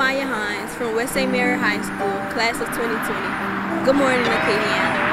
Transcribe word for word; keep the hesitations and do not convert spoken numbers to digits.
Hines from West Saint Mary High School, class of twenty twenty. Good morning, Acadiana.